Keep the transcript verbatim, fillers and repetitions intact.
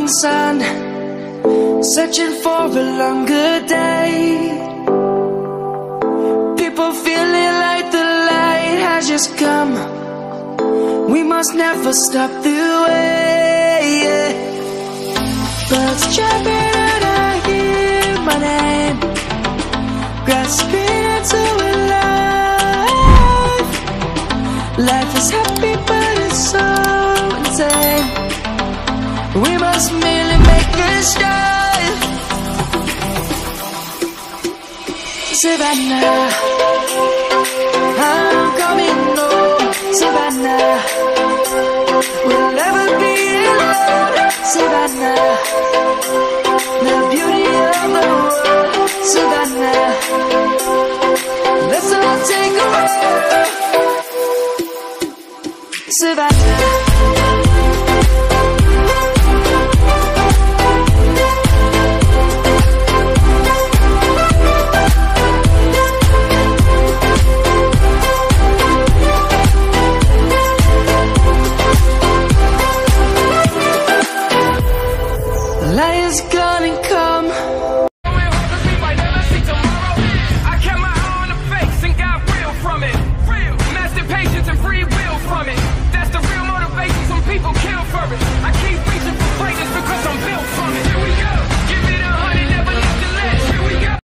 sun, searching for a longer day. People feeling like the light has just come. We must never stop the way, yeah. Birds chirping and I hear my name, grasping into a life. Life is happy but it's so insane. We must merely make a start. Savannah, I'm coming home. Savannah, we'll never be alone. Savannah, the beauty of the world. Savannah, let's all take a walk. Savannah.